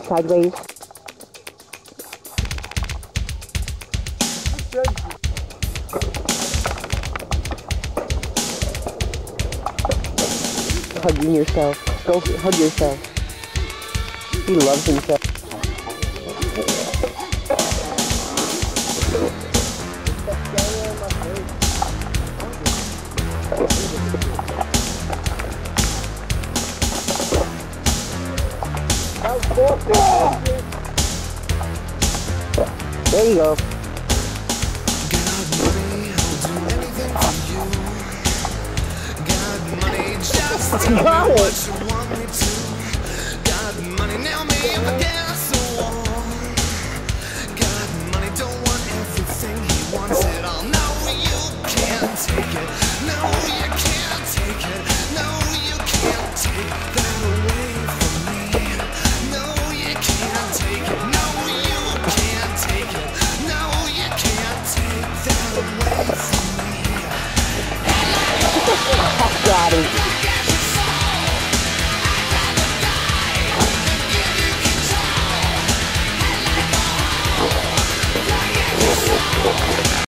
sideways. Hugging yourself. Go hug yourself. He loves himself. There you go. Got it. Got money, now me against the wall. Got money, don't want everything, he wants it all. No, you can't take it.